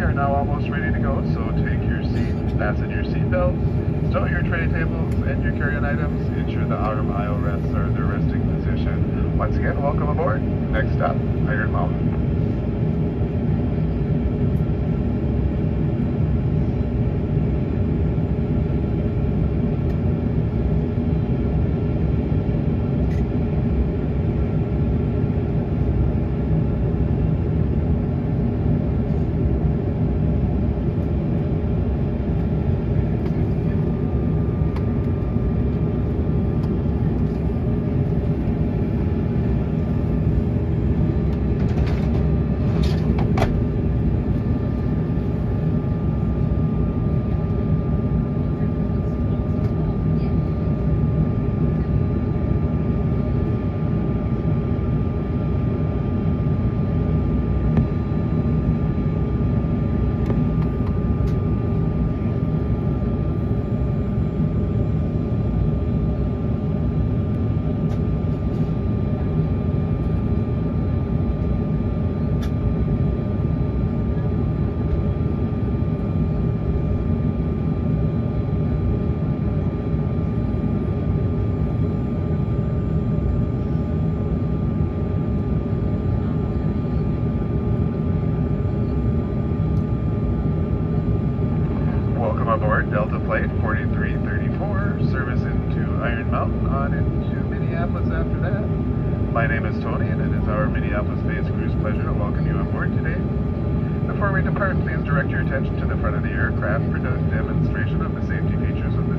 are now almost ready to go, so take your seat, fasten your seatbelts, stow your tray tables and your carry-on items, ensure the outer aisle rests are in their resting position. Once again, welcome aboard. Next stop, Iron Mountain. Welcome aboard Delta Flight 4334, service into Iron Mountain, on into Minneapolis after that. My name is Tony, and it is our Minneapolis-based crew's pleasure to welcome you on board today. Before we depart, please direct your attention to the front of the aircraft for the demonstration of the safety features of the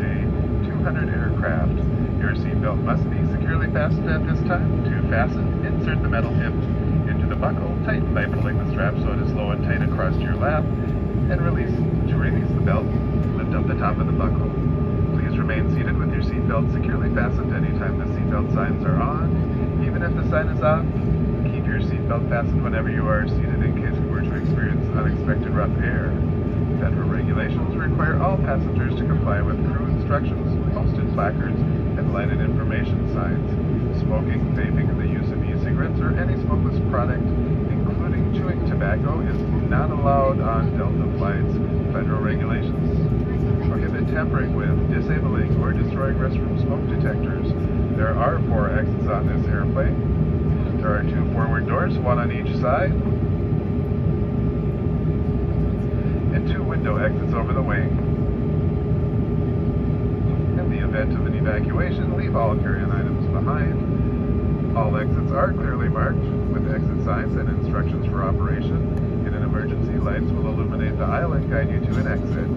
CRJ-200 aircraft. Your seatbelt must be securely fastened at this time. To fasten, insert the metal hip into the buckle, tighten by pulling the strap so it is low and tight across your lap, and release the belt, lift up the top of the buckle. Please remain seated with your seatbelt securely fastened anytime the seatbelt signs are on. Even if the sign is off, keep your seatbelt fastened whenever you are seated in case we were to experience unexpected rough air. Federal regulations require all passengers to comply with crew instructions, posted placards, and lighted information signs. Smoking, vaping, and the use of e-cigarettes or any smokeless product, including chewing tobacco, is not allowed on Delta flights. Federal regulations prohibit tampering with, disabling, or destroying restroom smoke detectors. There are 4 exits on this airplane. There are 2 forward doors, 1 on each side, and 2 window exits over the wing. In the event of an evacuation, leave all carry-on items behind. All exits are clearly marked with exit signs and instructions for operation. In an emergency, lights will illuminate the aisle and guide you to an exit.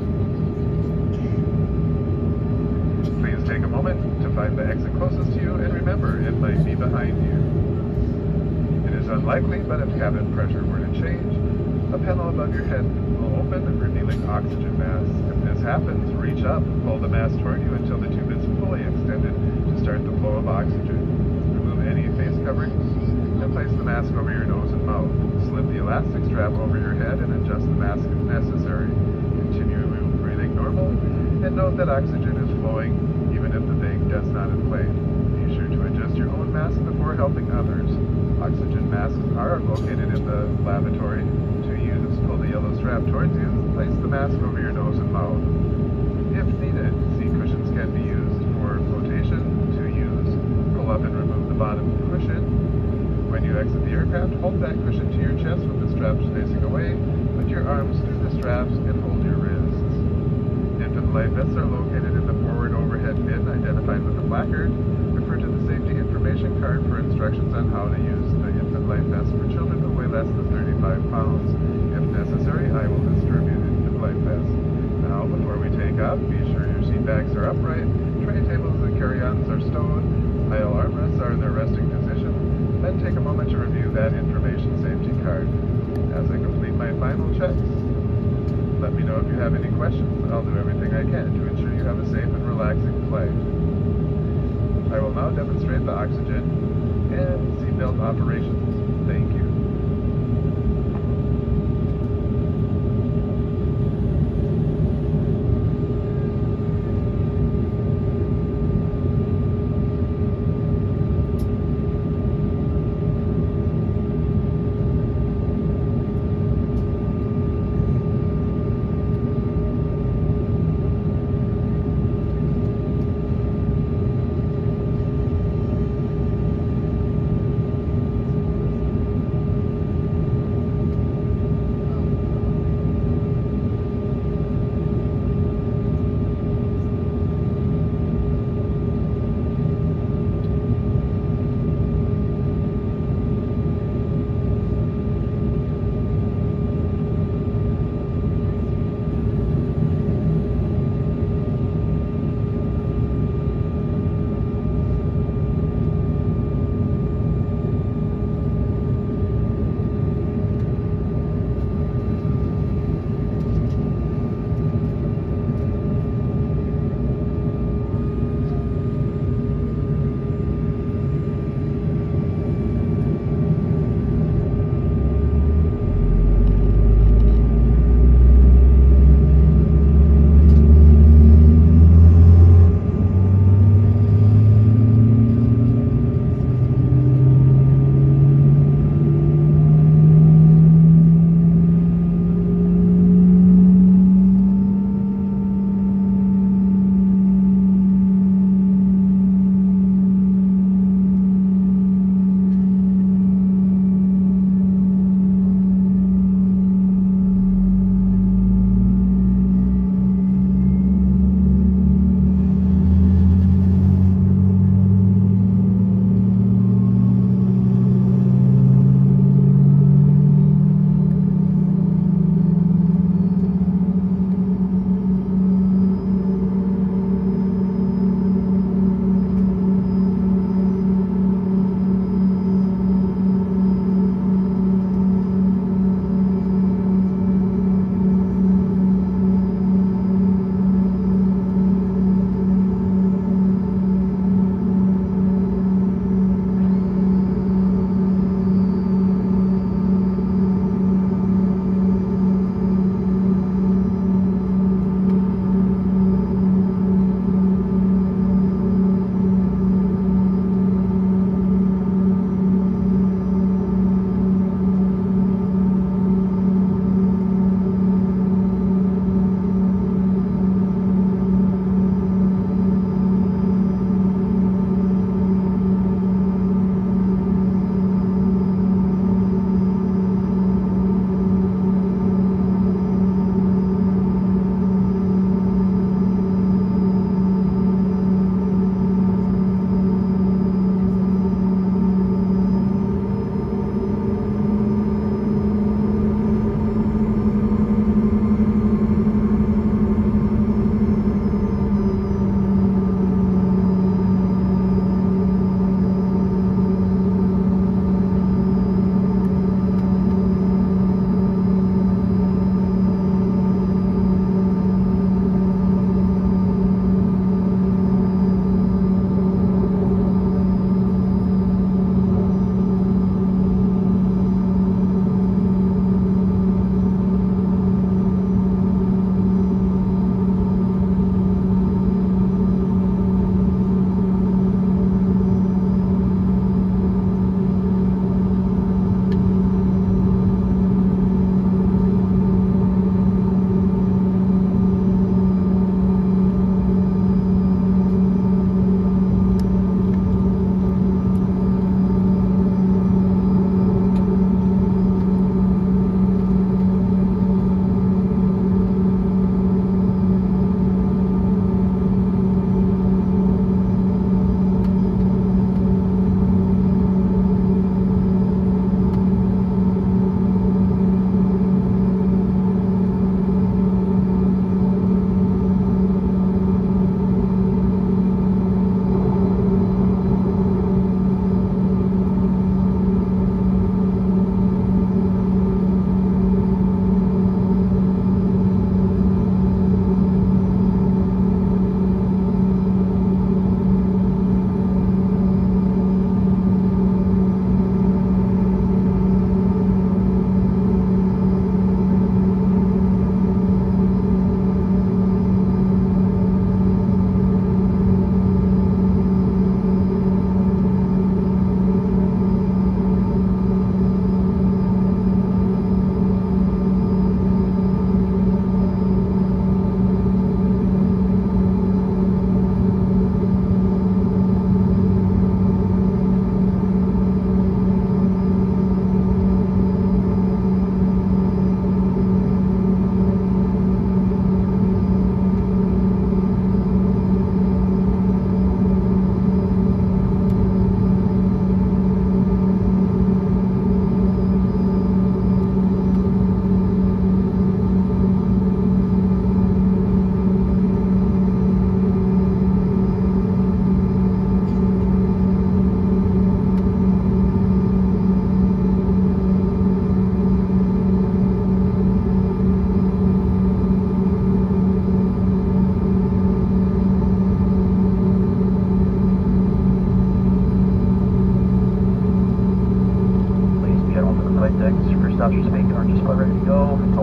Please take a moment to find the exit closest to you, and remember, it might be behind you. It is unlikely, but if cabin pressure were to change, a panel above your head will open, revealing oxygen masks. If this happens, reach up, pull the mask toward you until the tube is fully extended to start the flow of oxygen. Remove any face coverings and place the mask over your nose and mouth. Slip the elastic strap over your head and adjust the mask if necessary. Continue breathing normal, and note that oxygen is flowing even if the tank does not inflate. Be sure to adjust your own mask before helping others. Oxygen masks are located in the lavatory. To use, pull the yellow strap towards you, place the mask over your nose and mouth. If needed, seat cushions can be used for flotation. To use, pull up and remove the bottom cushion. When you exit the aircraft, hold that cushion to your chest with the straps facing away. Put your arms through the straps and hold your wrists. Infant life vests are located in the forward overhead bin identified with the placard. Refer to the safety information card for instructions on how to use the infant life vest for children who weigh less than 35 pounds. If necessary, I will distribute infant life vests. Now, before we take off, be sure your seat backs are upright, tray tables and carry-ons are stowed, aisle armrests are in their resting position. Then take a moment to review that information safety card. As I complete my final checks, let me know if you have any questions. I'll do everything I can to ensure you have a safe and relaxing flight. I will now demonstrate the oxygen and seatbelt operations. Thank you.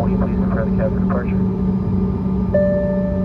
caution, please prepare the cab for departure.